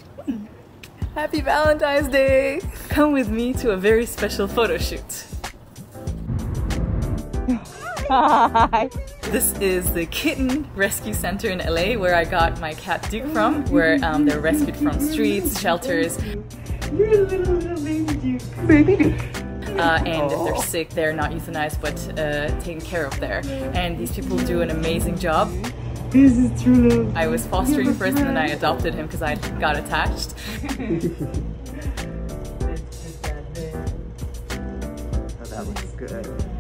Happy Valentine's Day! Come with me to a very special photo shoot. Hi! This is the Kitten Rescue Center in LA where I got my cat Duke from, where they're rescued from streets, shelters. You're a little baby Duke. Baby Duke. And if they're sick, they're not euthanized but taken care of there. And these people do an amazing job. This is true love. I was fostering first and then I adopted him because I got attached. Oh, that looks good.